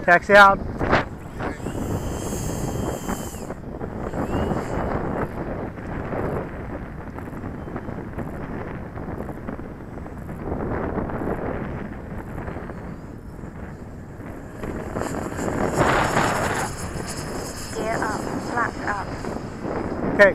Taxi out. Gear up, flaps up. Okay.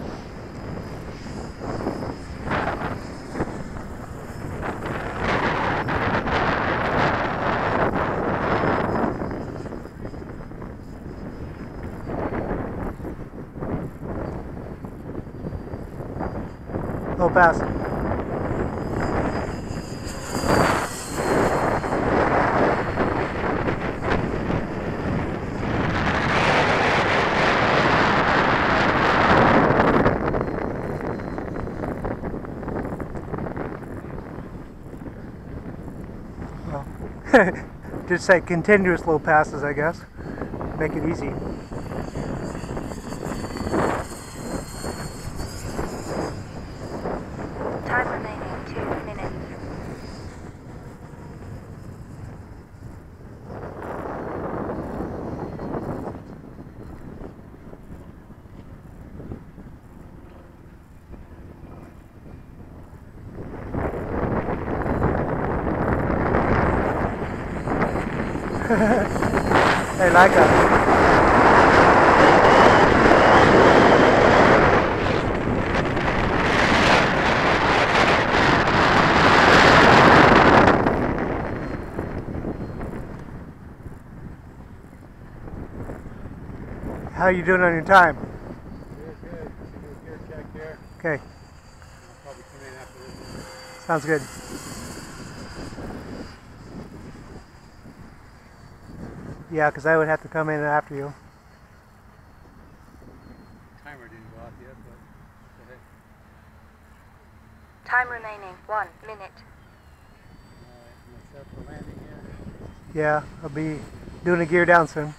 Low pass. Well, just say continuous low passes, I guess. Make it easy. Time remaining 2 minutes. Hey, Leica. How are you doing on your time? Good, good. Should do a gear check here. Okay. I'll probably come in after this. Sounds good. Yeah, because I would have to come in after you. Timer didn't go off yet, but go ahead. Time remaining 1 minute. Alright, I'm gonna start the landing here. Yeah, I'll be doing a gear down soon.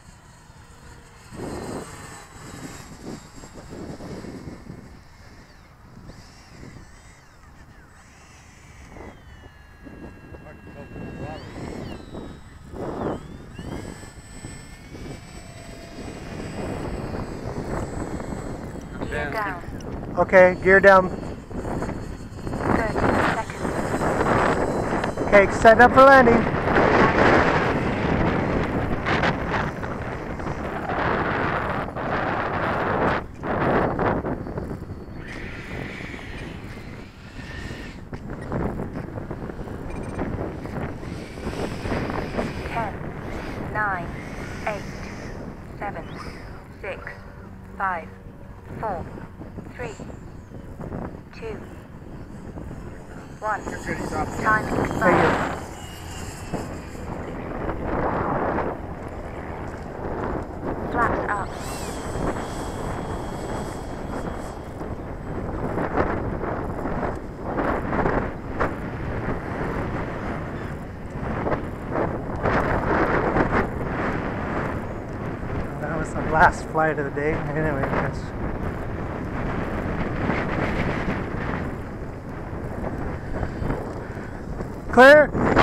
Hard to tell from the throttle. I'm Gear down. down. Okay, gear down. 30 seconds. Okay, set up for landing. 10, 9, 8, 7, 6, 5, 4, 3, 2, 1. Time Thank expired. you. Flaps up. That was the last flight of the day. Anyway, that's clear.